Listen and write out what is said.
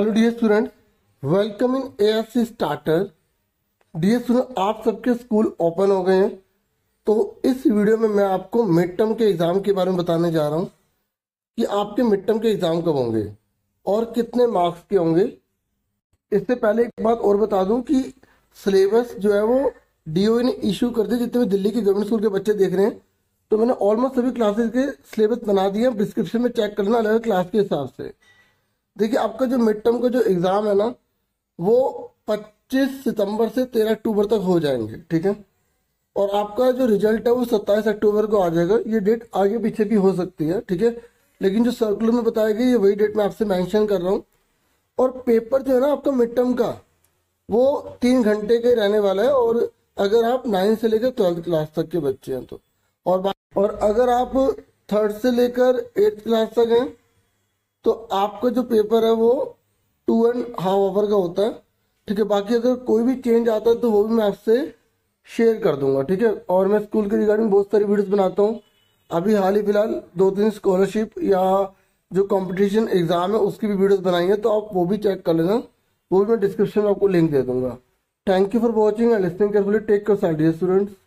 Hello dear student, welcome in ASC starter. Dear student, आप सबके school open हो गए हैं। तो इस वीडियो में मैं आपको मिड टर्म के एग्ज़ाम के बारे में बताने जा रहा हूँ कि आपके मिड टर्म के एग्ज़ाम कब होंगे और कितने मार्क्स के होंगे। इससे पहले एक बात और बता दूं कि सिलेबस जो है वो डीओए ने इशू कर दिया। जितने भी दिल्ली के गवर्नमेंट स्कूल के बच्चे देख रहे हैं, तो मैंने ऑलमोस्ट सभी क्लासेस के सिलेबस बना दिए हैं। डिस्क्रिप्शन में चेक करना अलग अलग क्लास के हिसाब से। देखिए, आपका जो मिड टर्म का जो एग्ज़ाम है ना, वो 25 सितंबर से 13 अक्टूबर तक हो जाएंगे, ठीक है। और आपका जो रिजल्ट है वो 27 अक्टूबर को आ जाएगा। ये डेट आगे पीछे भी हो सकती है, ठीक है, लेकिन जो सर्कुलर में बताया गया ये वही डेट मैं आपसे मेंशन कर रहा हूँ। और पेपर जो है ना आपका मिड टर्म का, वो 3 घंटे का ही रहने वाला है। और अगर आप 9 से लेकर 12th क्लास तक के बच्चे हैं तो, और अगर आप 3rd से लेकर 8th क्लास तक हैं तो आपका जो पेपर है वो 2.5 आवर का होता है, ठीक है। बाकी अगर कोई भी चेंज आता है तो वो भी मैं आपसे शेयर कर दूंगा, ठीक है। और मैं स्कूल के रिगार्डिंग बहुत सारी वीडियोस बनाता हूँ। अभी हाल ही फिलहाल 2-3 स्कॉलरशिप या जो कंपटीशन एग्जाम है उसकी भी वीडियोस बनाई है, तो आप वो भी चेक कर लेना। वो भी मैं डिस्क्रिप्शन में आपको लिंक दे दूंगा। Thank you for watching and listening carefully. Take care students.